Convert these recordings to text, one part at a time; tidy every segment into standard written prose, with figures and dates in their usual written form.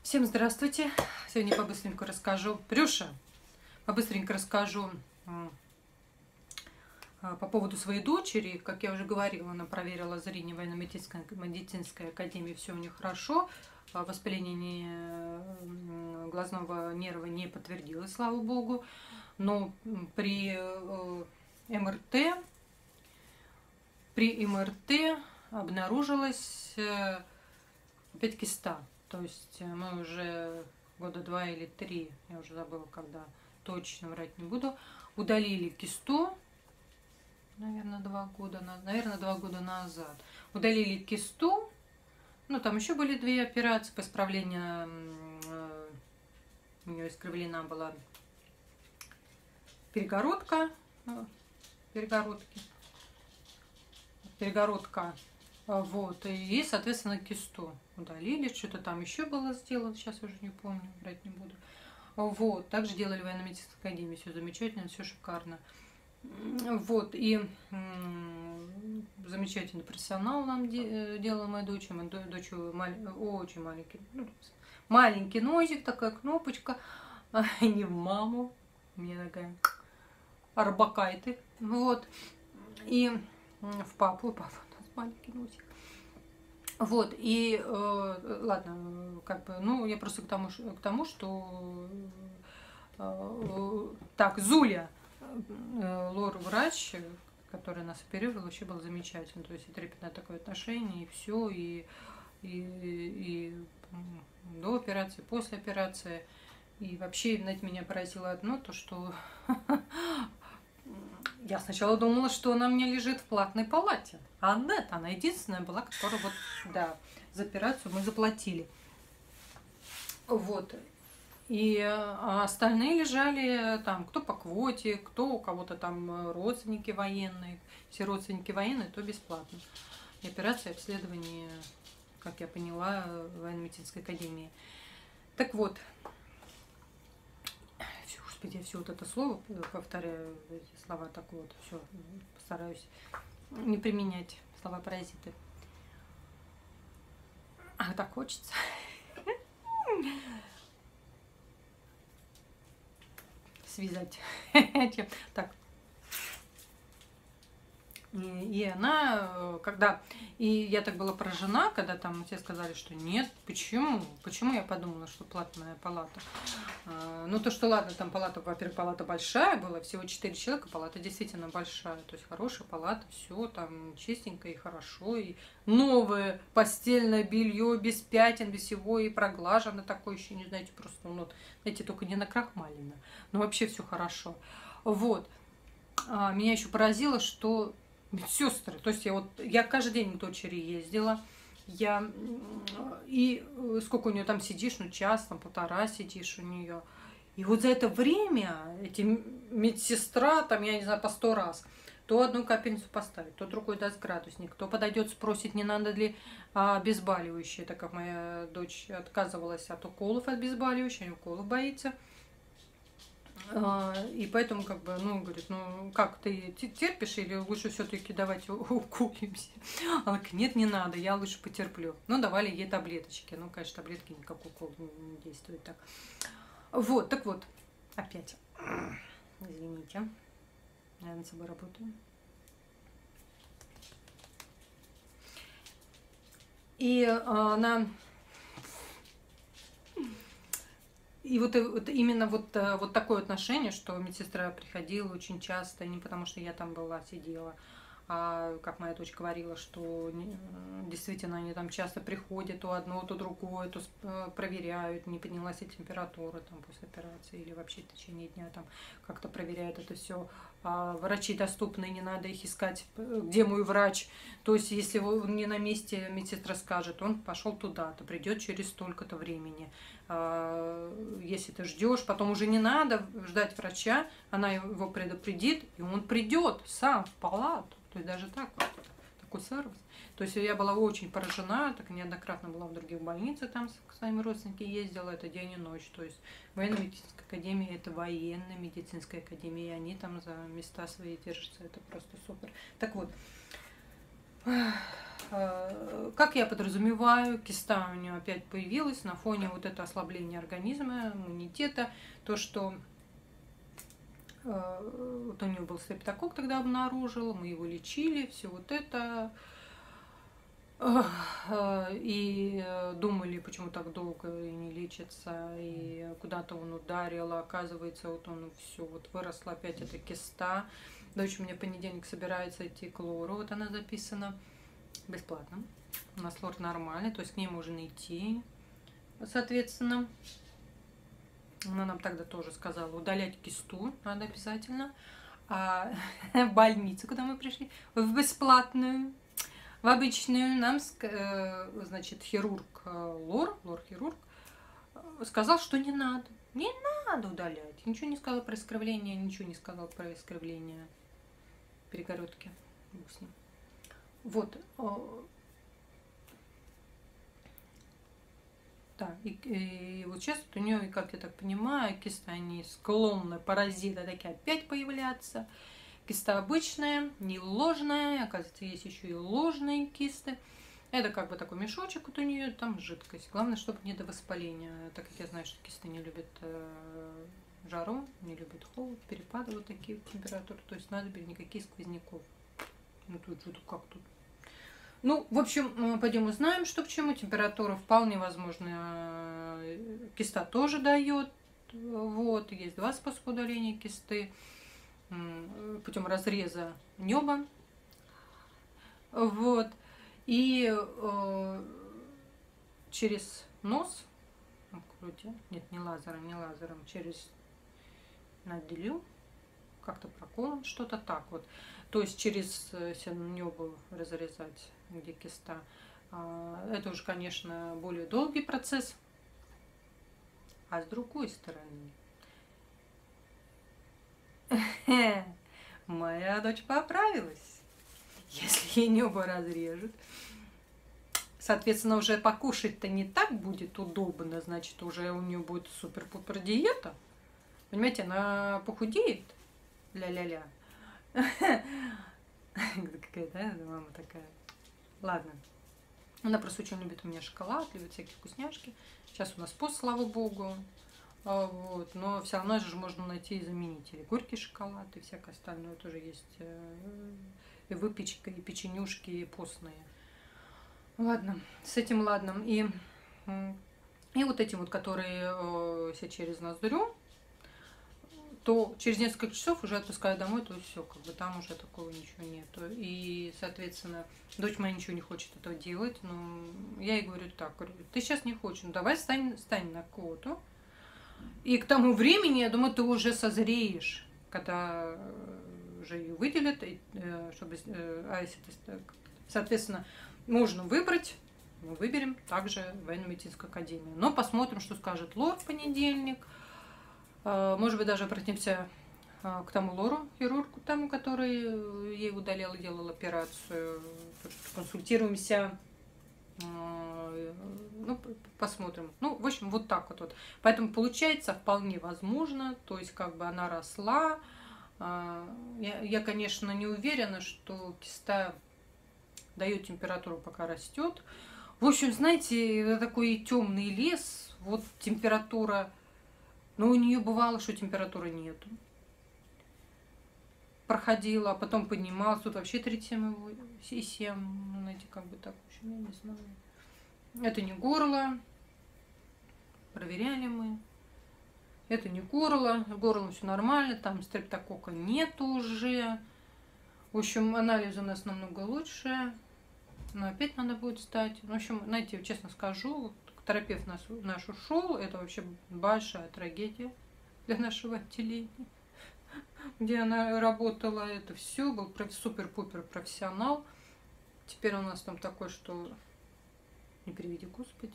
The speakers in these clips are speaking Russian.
Всем здравствуйте! Сегодня по-быстреньку расскажу, по-быстренько расскажу по поводу своей дочери. Как я уже говорила, она проверила зрение в военно-медицинской академии, все у нее хорошо. Воспаление глазного нерва не подтвердилось, слава богу. Но при МРТ обнаружилась опять киста. То есть мы уже года 2 или 3, я уже забыла, когда, точно врать не буду, удалили кисту, наверное, 2 года назад. Удалили кисту, ну там еще были 2 операции по исправлению, у нее искривлена была перегородка, вот, и, соответственно, кисту удалили, что-то там еще было сделано, сейчас уже не помню, брать не буду. Вот, также делали в военно-медицинской академии, все замечательно, все шикарно. Вот, и замечательный профессионал нам делала моя дочь. Моя дочь очень маленький, маленький носик, такая кнопочка, не в маму, у меня такая арбакайты, вот, и в папу маленький носик. Вот, и ладно, как бы, ну, я просто к тому, что так, Зуля, лор-врач, который нас оперировал, вообще был замечательный. То есть и трепетное такое отношение, и все, и до операции, после операции. И вообще, знаете, меня поразило одно, то, что я сначала думала, что она у меня лежит в платной палате. А нет, она единственная была, которая вот, да, за операцию мы заплатили. Вот. И остальные лежали там, кто по квоте, кто у кого-то там родственники военные. Все родственники военные, то бесплатно. И операция, обследование, как я поняла, в военно-медицинской академии. Так вот. Господи, я все вот это слово повторяю, эти слова так вот, все, постараюсь не применять слова-паразиты. А так хочется. Связать. Так. И она, когда... И я так была поражена, когда там те сказали, что нет, почему? Почему я подумала, что платная палата? Ну, то, что ладно, там палата, во-первых, палата большая была, всего 4 человека, палата действительно большая, то есть хорошая палата, все там чистенько и хорошо, и новое постельное белье без пятен, без всего, и проглажено такое еще, не знаете, просто, ну, знаете, только не накрахмалено, но вообще все хорошо. Вот. Меня еще поразило, что медсестры, то есть я каждый день к дочери ездила, и сколько у нее там сидишь, ну час, там полтора сидишь у нее. И вот за это время эти медсестра, там, я не знаю, по 100 раз, то одну капельницу поставит, то другой даст градусник, то подойдет, спросит, не надо ли обезболивающее, так как моя дочь отказывалась от уколов обезболивающих, уколов боится. И поэтому, как бы, ну, говорит, ну, как, ты терпишь или лучше все-таки давайте уколемся? Она говорит, нет, не надо, я лучше потерплю. Ну, давали ей таблеточки. Ну, конечно, таблетки никак укол не действует так. Вот, так вот, опять, извините, я над собой работаю. И она... И вот именно вот такое отношение, что медсестра приходила очень часто, не потому что я там была, сидела, а как моя дочь говорила, что действительно они там часто приходят, то одно, то другое, то проверяют, не поднялась ли температура там после операции или вообще в течение дня там как-то проверяют это все. Врачи доступны, не надо их искать, где мой врач. То есть, если он не на месте, медсестра скажет, он пошел туда-то, придет через столько-то времени. Если ты ждешь, потом уже не надо ждать врача, она его предупредит, и он придет сам в палату. То есть даже так вот, такой сервис. То есть я была очень поражена, так неоднократно была в других больницах, там с своими родственниками ездила, это день и ночь. То есть военно-медицинская академия, это военная медицинская академия, и они там за места свои держатся, это просто супер. Так вот, Как я подразумеваю, киста у нее опять появилась на фоне вот этого ослабления организма, иммунитета, то, что вот у нее был стрептококк тогда обнаружил, мы его лечили, все вот это. И думали, почему так долго и не лечится, и куда-то он ударил, а оказывается, вот он все, вот выросла опять эта киста. Дочь у меня в понедельник собирается идти к лору, вот она записана бесплатно. У нас лор нормальный, то есть к ней можно идти, соответственно. Она нам тогда тоже сказала, удалять кисту надо обязательно. А больницу, куда мы пришли, в бесплатную, в обычную, нам, значит, хирург лор-хирург, сказал, что не надо. Не надо удалять. Ничего не сказал про искривление, ничего не сказал про искривление перегородки. Вот. Да, и вот сейчас вот у нее, как я так понимаю, кисты, они склонны, паразиты такие опять появляться. Киста обычная, не ложная, оказывается, есть еще и ложные кисты. Это как бы такой мешочек вот у нее, там жидкость. Главное, чтобы не до воспаления, так как я знаю, что кисты не любят жару, не любят холод, перепады вот такие температуры. То есть надо без никаких сквозняков. Ну тут что-то как тут. Ну, в общем, пойдем узнаем, что к чему. Температура вполне возможно, киста тоже дает. Вот, есть два способа удаления кисты. Путем разреза неба. Вот. И через нос, нет, не лазером, через наделю, как-то проколом, что-то так вот. То есть через небо разрезать, где киста. Это уже, конечно, более долгий процесс. А с другой стороны, моя дочь поправилась. Если ей небо разрежут, соответственно, уже покушать-то не так будет удобно, значит, уже у нее будет супер-пупер диета. Понимаете, она похудеет. Ля-ля-ля. Какая, да, мама такая. Ладно. Она просто очень любит у меня шоколад, любит всякие вкусняшки. Сейчас у нас пост, слава богу. Вот. Но все равно же можно найти и заменители. Горький шоколад и всякое остальное тоже есть. И выпечка, и печенюшки, и постные. Ладно, с этим ладно. И вот этим вот, которые все через ноздрю, то через несколько часов уже отпускаю домой, то все, как бы там уже такого ничего нету. И, соответственно, дочь моя ничего не хочет этого делать, но я ей говорю так, говорю, ты сейчас не хочешь, ну давай стань на квоту. И к тому времени, я думаю, ты уже созреешь, когда уже ее выделят, чтобы, соответственно, можно выбрать, мы выберем также военно-медицинскую академию. Но посмотрим, что скажет лор в понедельник. Может быть, даже обратимся к тому лору, хирургу тому, который ей удалял и делал операцию. Консультируемся, ну, посмотрим. Ну, в общем, вот так вот. Поэтому получается вполне возможно, то есть как бы она росла. Я, конечно, не уверена, что киста дает температуру, пока растет. В общем, знаете, такой темный лес, вот температура. Но у нее бывало, что температуры нету. Проходила, а потом поднималась. Тут вообще 37,7. Ну, знаете, как бы так, в общем, я не знаю. Это не горло. Проверяли мы. Это не горло. С горлом все нормально. Там стрептококка нет уже. В общем, анализ у нас намного лучше. Но опять надо будет сдать. В общем, знаете, честно скажу, терапевт наш ушел, это вообще большая трагедия для нашего отделения, где она работала, это все, был супер-пупер профессионал. Теперь у нас там такой, что не приведи Господи,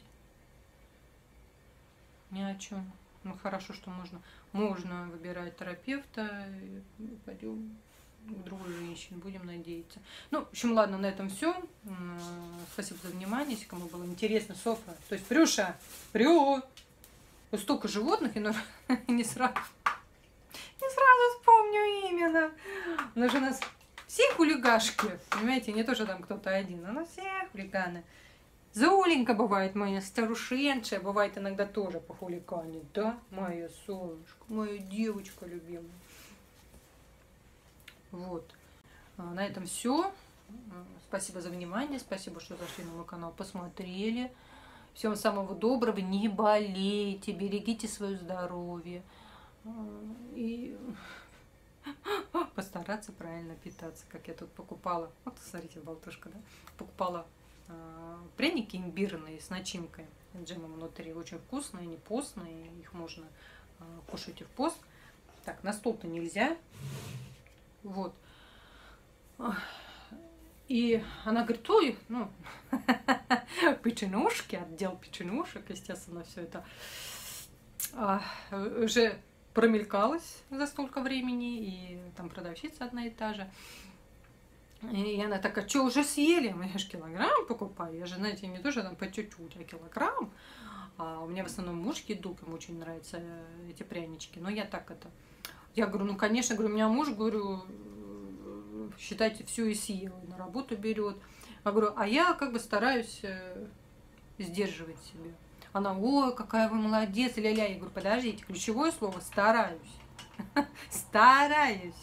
ни о чем. Ну хорошо, что можно выбирать терапевта, пойдем к другой женщине, будем надеяться. Ну, в общем, ладно, на этом все. Спасибо за внимание, если кому было интересно. Софа, то есть Прюша, вот столько животных, и не сразу вспомню именно. Она же у нас все хулигашки, понимаете, не то, что там кто-то один, а все хулиганы. Золенька бывает моя старушенция, бывает иногда тоже похулиганит, да, моя солнышко, моя девочка любимая. Вот. На этом все. Спасибо за внимание, спасибо, что зашли на мой канал, посмотрели. Всем самого доброго, не болейте, берегите свое здоровье. И постараться правильно питаться, как я тут покупала. Вот, смотрите, болтушка, да? Покупала пряники имбирные с начинкой, с джемом внутри. Очень вкусные, не постные. Их можно кушать и в пост. Так, на стол-то нельзя. Вот. И она говорит, ой, ну, печенушки, отдел печенушек, естественно, все это уже промелькалось за столько времени, и там продавщица одна и та же. И она такая, что, уже съели? Я же килограмм покупаю, я же, знаете, не тоже там по чуть-чуть, а килограмм. А у меня в основном муж едук, ему очень нравятся эти прянички, но я так это... Я говорю, ну, конечно, говорю, у меня муж, говорю, считайте, все и съела, на работу берет. Я говорю, а я как бы стараюсь сдерживать себя. Она, ой, какая вы молодец, ля-ля. Я говорю, подождите, ключевое слово стараюсь. Стараюсь.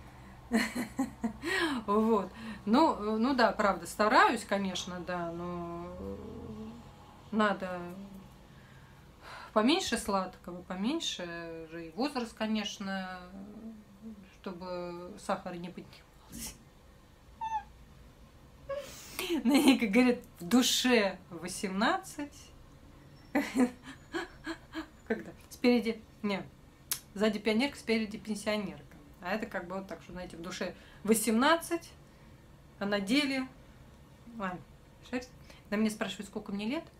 Вот. Ну да, правда, стараюсь, конечно, да, но надо поменьше сладкого, поменьше же и возраст, конечно, чтобы сахар не поднимался. Ну, и, как говорят, в душе 18. Когда? Спереди, не, сзади пионерка, спереди пенсионерка. А это как бы вот так, что, знаете, в душе 18, а на деле... На меня спрашивают, сколько мне лет.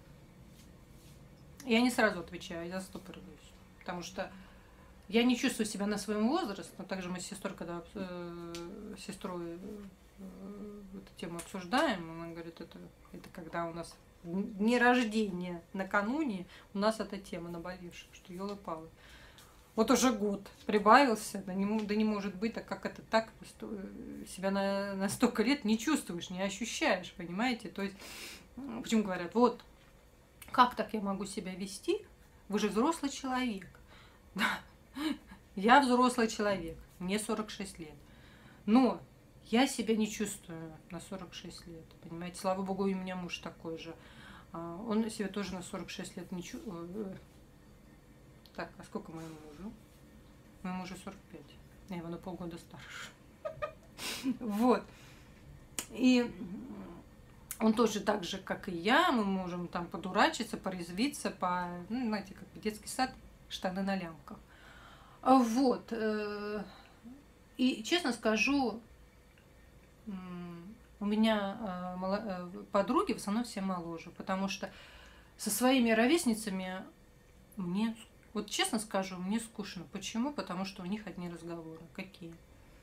Я не сразу отвечаю, я застопориваюсь. Потому что я не чувствую себя на своем возрасте, но также мы с сестрой, когда с сестрой эту тему обсуждаем, она говорит, это когда у нас дни рождения накануне, у нас эта тема наболевшая, что ёлы-палы. Вот уже год прибавился, да не может быть, так как это так, себя на столько лет не чувствуешь, не ощущаешь, понимаете? То есть, почему говорят, вот, как так я могу себя вести? Вы же взрослый человек. Да, я взрослый человек, мне 46 лет. Но я себя не чувствую на 46 лет, понимаете? Слава богу, и у меня муж такой же. Он себя тоже на 46 лет не чувствует. Так, а сколько моему мужу? Моему мужу 45. Я его на полгода старше. Вот. И он тоже так же, как и я, мы можем там подурачиться, порезвиться, ну, знаете, как в детский сад, штаны на лямках. Вот. И честно скажу, у меня подруги в основном все моложе, потому что со своими ровесницами мне, вот честно скажу, мне скучно. Почему? Потому что у них одни разговоры. Какие?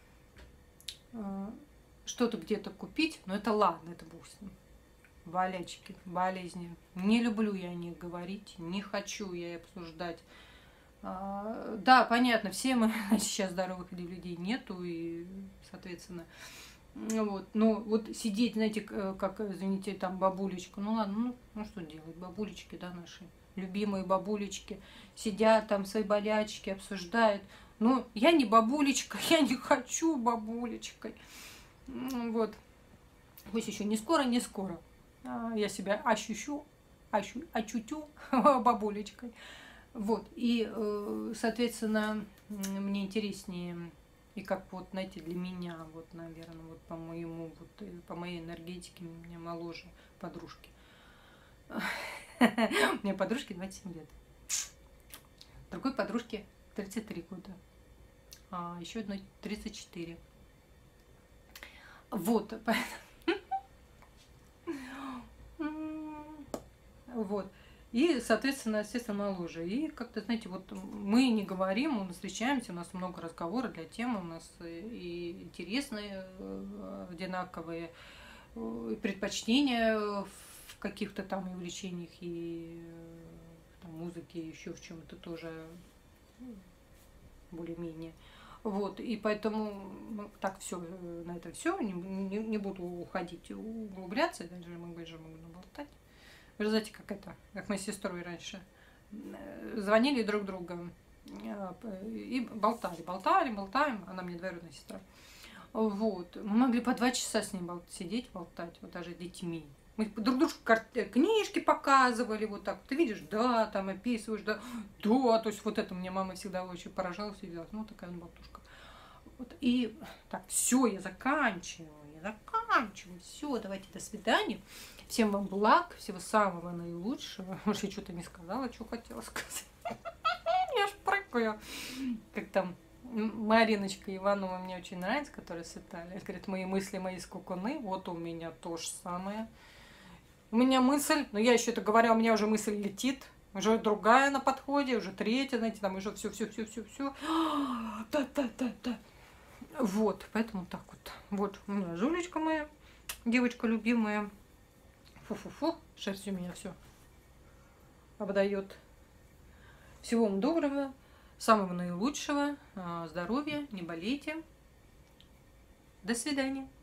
Что-то где-то купить, но это ладно, это бог с ним. Болячки, болезни. Не люблю я о них говорить, не хочу я обсуждать. Да, понятно, все мы сейчас здоровых людей нету, и, соответственно, вот, но вот сидеть, знаете, как, извините, там бабулечка, ну ладно, ну что делать, бабулечки, да, наши любимые бабулечки, сидят там свои болячки, обсуждают. Ну, я не бабулечка, я не хочу бабулечкой. Вот, пусть еще не скоро, не скоро. Я себя ощутю бабулечкой. Вот, и, соответственно, мне интереснее, и как вот, знаете, для меня, вот, наверное, вот по моему, вот, по моей энергетике, у меня моложе подружки. У меня подружке 27 лет. Другой подружке 33 года. А еще одной 34. Вот, вот. И, соответственно, естественно, моложе. И как-то, знаете, вот мы не говорим, мы встречаемся, у нас много разговоров для темы, у нас и интересные, одинаковые, предпочтения в каких-то там увлечениях, и там, музыке, еще в чем-то тоже более-менее. Вот, и поэтому так все, на этом все, не буду уходить и углубляться, даже мы больше могу наболтать. Вы же знаете, как мы с сестрой раньше звонили друг другу и болтаем, она мне двоюродная сестра. Вот, мы могли по 2 часа с ней сидеть, болтать, вот даже с детьми. Мы друг другу книжки показывали, вот так. Ты видишь, да, там описываешь, да, да. То есть вот это мне мама всегда очень поражалась и делала. Ну, такая она болтушка. Вот, и так, все, я заканчиваю. Все, давайте, до свидания. Всем вам благ, всего самого наилучшего. Может, я что-то не сказала, что хотела сказать. Я ж прыгаю. Как там Мариночка Иванова мне очень нравится, которая с Италии. Говорит, мои мысли, мои скукуны. Вот у меня то же самое. У меня мысль, но я еще это говорю, у меня уже мысль летит. Уже другая на подходе, уже третья, знаете, там уже все. Да. Вот, поэтому так вот. Вот, у меня Жулечка моя, девочка любимая. Фу-фу-фу, шерсть у меня все обдает. Всего вам доброго, самого наилучшего, здоровья, не болейте. До свидания.